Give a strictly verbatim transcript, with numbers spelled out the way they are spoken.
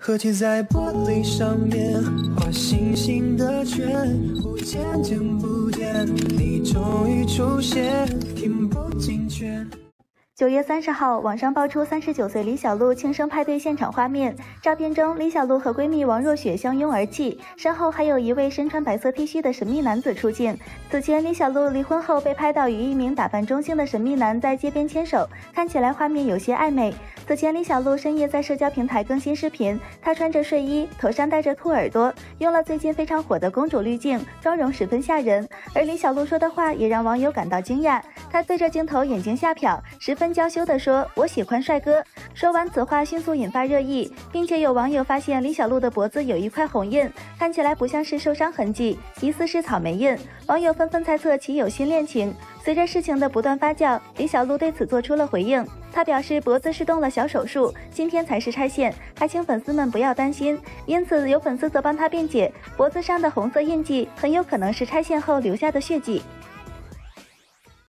刻贴在玻璃上面，画星星的圈，不见见不见，你终于出现，听不进去。 九月三十号，网上爆出三十九岁李小璐庆生派对现场画面。照片中，李小璐和闺蜜王若雪相拥而泣，身后还有一位身穿白色 T 恤的神秘男子出镜。此前，李小璐离婚后被拍到与一名打扮中性的神秘男在街边牵手，看起来画面有些暧昧。此前，李小璐深夜在社交平台更新视频，她穿着睡衣，头上戴着兔耳朵，用了最近非常火的公主滤镜，妆容十分吓人。而李小璐说的话也让网友感到惊讶，她对着镜头眼睛下瞟，十分娇羞地说：“我喜欢帅哥。”说完此话，迅速引发热议，并且有网友发现李小璐的脖子有一块红印，看起来不像是受伤痕迹，疑似是草莓印。网友纷纷猜测其有新恋情。随着事情的不断发酵，李小璐对此做出了回应。她表示脖子是动了小手术，今天才是拆线，还请粉丝们不要担心。因此，有粉丝则帮她辩解，脖子上的红色印记很有可能是拆线后留下的血迹。